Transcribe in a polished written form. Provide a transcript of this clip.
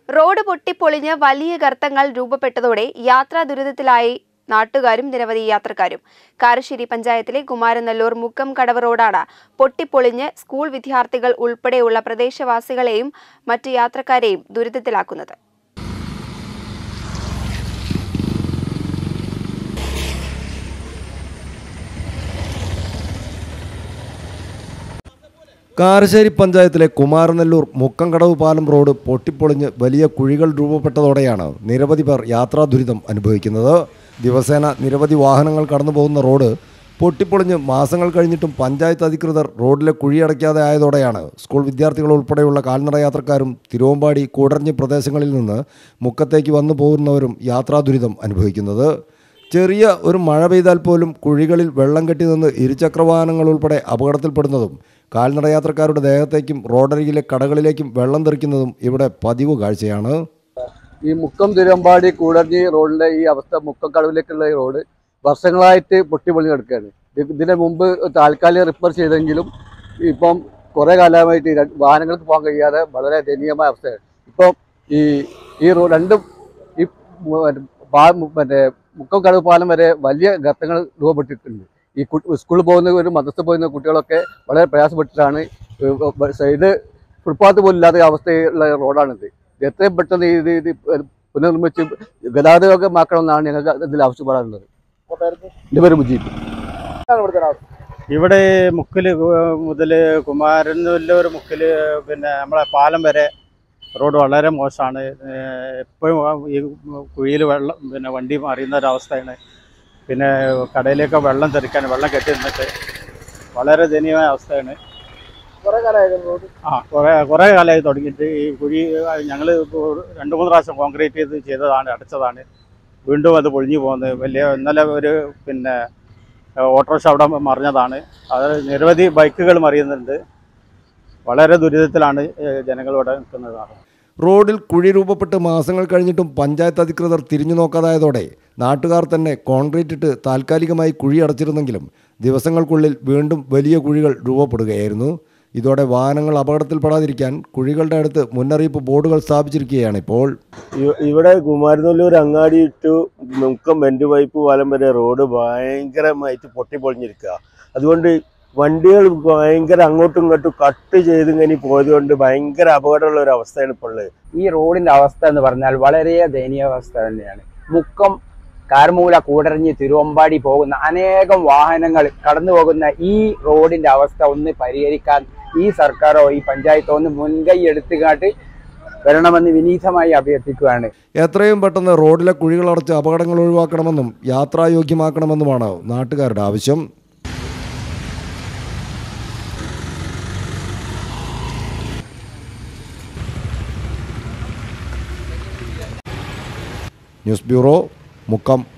Road പൊട്ടിപ്പൊളിഞ്ഞ് വലിയ ഗർത്തങ്ങൾ രൂപപ്പെട്ടതോടെ യാത്രാ ദുരിതത്തിലായി നാട്ടുകാരും നിരവധി യാത്രക്കാരും. കാരശ്ശേരി പഞ്ചായത്തിലെ കുമാരനല്ലൂർ മുക്കം കടവ് റോഡാണ് പൊട്ടിപ്പൊളിഞ്ഞ് സ്കൂൾ വിദ്യാർത്ഥികൾ ഉൾപ്പെടെയുള്ള പ്രദേശവാസികളെയും മറ്റു യാത്രക്കാരെയും ദുരിതത്തിലാക്കുന്നത്. കാരശ്ശേരി പഞ്ചായത്തിലെ കുമാരനല്ലൂർ മുക്കംകടവ് പാലം റോഡ് പൊട്ടിപ്പൊളിഞ്ഞ് വലിയ കുഴികൾ രൂപപ്പെട്ടതോടെയാണ് നിരവധി പേർ യാത്രാ ദുരിതം അനുഭവിക്കുന്നത്. ദിവസേന നിരവധി വാഹനങ്ങൾ കടന്നു പോകുന്ന റോഡ് പൊട്ടിപ്പൊളിഞ്ഞ് മാസങ്ങൾ കഴിഞ്ഞിട്ടും പഞ്ചായത്ത് അധികൃതർ റോഡിലെ കുഴിയടയ്ക്കാതെ ആയതോടെയാണ് സ്കൂൾ വിദ്യാർത്ഥികൾ ഉൾപ്പെടെയുള്ള കാൽനട യാത്രക്കാരും തിരുവമ്പാടി കൂടരഞ്ഞി പ്രദേശങ്ങളിൽ നിന്ന് മുക്കത്തേക്ക് വന്നു പോകുന്നവരും യാത്രാ ദുരിതം അനുഭവിക്കുന്നത്. ചെറിയ ഒരു മഴ പെയ്താൽ പോലും കുഴികളിൽ വെള്ളം കെട്ടി നിന്ന് ഇരുചക്രവാഹനങ്ങൾ ഉൾപ്പെടെ അപകടത്തിൽപ്പെടുന്നതും കാൽനട യാത്രക്കാരുടെ ദേഹത്തേക്കും റോഡരികിലെ കടകളിലേക്കും വെള്ളം തെറിക്കുന്നതും ഇവിടെ പതിവ് കാഴ്ചയാണ്. ഈ മുക്കം തിരുവമ്പാടി കൂടരഞ്ഞി റോഡിലെ ഈ അവസ്ഥ, മുക്കം കടവിലേക്കുള്ള ഈ റോഡ് വർഷങ്ങളായിട്ട് പൊട്ടിപ്പൊളിഞ്ഞ് കിടക്കുകയാണ്. ഇതിന് മുമ്പ് താൽക്കാലിക റിപ്പയർ ചെയ്തെങ്കിലും ഇപ്പം കുറേ കാലമായിട്ട് വാഹനങ്ങൾക്ക് പോകാൻ കഴിയാതെ വളരെ ദയനീയമായ അവസ്ഥയാണ്. ഇപ്പം ഈ റോഡ് രണ്ടും ഈ മറ്റേ മുക്കം കടവ് പാലം വരെ വലിയ ഗർത്തങ്ങൾ രൂപപ്പെട്ടിട്ടുണ്ട്. ഈ സ്കൂളിൽ പോകുന്നവരും മദ്രസ പോകുന്ന കുട്ടികളൊക്കെ വളരെ പ്രയാസപ്പെട്ടിട്ടാണ്. സൈഡ് ഫുട്പാത്ത് പോലും ഇല്ലാത്ത അവസ്ഥയുള്ള റോഡാണിത്. എത്രയും പെട്ടെന്ന് ഇത് പുനർനിർമ്മിച്ച് ഗതാഗതമാക്കണമെന്നാണ് ഞങ്ങൾക്ക് ഇതിൽ ആവശ്യപ്പെടാറുള്ളത്. എൻ്റെ പേര് മുജീബ്. ഇവിടെ മുക്കിൽ മുതൽ കുമാരനല്ലൂർ മുക്കിൽ നമ്മളെ പാലം വരെ റോഡ് വളരെ മോശമാണ്. എപ്പോഴും ഈ കുഴിയിൽ വെള്ളം വണ്ടി മറിയുന്ന ഒരവസ്ഥയാണ്. കടയിലേക്ക് വെള്ളം തെറിക്കാൻ വെള്ളം കെട്ടി നിന്നിട്ട് വളരെ ദയനീയമായ അവസ്ഥയാണ്. കുറേ കാലമായി തുടങ്ങിയിട്ട് ഈ കുഴി ഞങ്ങൾ 2-3 പ്രാവശ്യം കോൺക്രീറ്റ് ചെയ്തതാണ്, അടച്ചതാണ്. വീണ്ടും അത് പൊളിഞ്ഞു പോകുന്നത്. ഇന്നലെ ഒരു ഓട്ടോറിക്ഷ അവിടെ മറിഞ്ഞതാണ്. അത് നിരവധി ബൈക്കുകൾ മറിയുന്നുണ്ട്. വളരെ ദുരിതത്തിലാണ് ജനങ്ങൾ ഇവിടെ നിൽക്കുന്നതാണ്. റോഡിൽ കുഴി രൂപപ്പെട്ട് മാസങ്ങൾ കഴിഞ്ഞിട്ടും പഞ്ചായത്ത് അധികൃതർ തിരിഞ്ഞു നോക്കാതായതോടെ നാട്ടുകാർ തന്നെ കോൺക്രീറ്റ് ഇട്ട് താൽക്കാലികമായി കുഴി അടച്ചിരുന്നെങ്കിലും ദിവസങ്ങൾക്കുള്ളിൽ വീണ്ടും വലിയ കുഴികൾ രൂപപ്പെടുകയായിരുന്നു. ഇതോടെ വാഹനങ്ങൾ അപകടത്തിൽപ്പെടാതിരിക്കാൻ കുഴികളുടെ അടുത്ത് മുന്നറിയിപ്പ് ബോർഡുകൾ സ്ഥാപിച്ചിരിക്കുകയാണ്. ഇപ്പോൾ ഇവിടെ കുമാരനല്ലൂർ അങ്ങാടി ടു മുക്കം ബെൻഡ് പൈപ്പ് പാലം വരെ റോഡ് ഭയങ്കരമായിട്ട് പൊട്ടിപ്പൊളിഞ്ഞിരിക്കുക. അതുകൊണ്ട് വണ്ടികൾ ഭയങ്കര അങ്ങോട്ടും ഇങ്ങോട്ടും കട്ട് ചെയ്ത് ഇങ്ങനെ പോയതുകൊണ്ട് ഭയങ്കര അപകടമുള്ള ഒരു അവസ്ഥയാണ് ഇപ്പോൾ ഉള്ളത്. ഈ റോഡിന്റെ അവസ്ഥ എന്ന് പറഞ്ഞാൽ വളരെ ദയനീയ അവസ്ഥ തന്നെയാണ്. മുക്കം കാർമൂല കൂടരഞ്ഞി തിരുവമ്പാടി പോകുന്ന അനേകം വാഹനങ്ങൾ കടന്നു പോകുന്ന ഈ റോഡിന്റെ അവസ്ഥ ഒന്ന് പരിഹരിക്കാൻ ഈ സർക്കാരോ ഈ പഞ്ചായത്തോ ഒന്ന് മുൻകൈ എടുത്തുകാട്ട് വരണമെന്ന് വിനീതമായി അഭ്യർത്ഥിക്കുകയാണ്. എത്രയും പെട്ടെന്ന് റോഡിലെ കുഴികളടച്ച് അപകടങ്ങൾ ഒഴിവാക്കണമെന്നും യാത്രായോഗ്യമാക്കണമെന്നുമാണ് നാട്ടുകാരുടെ ആവശ്യം. News bureau, Mukkam.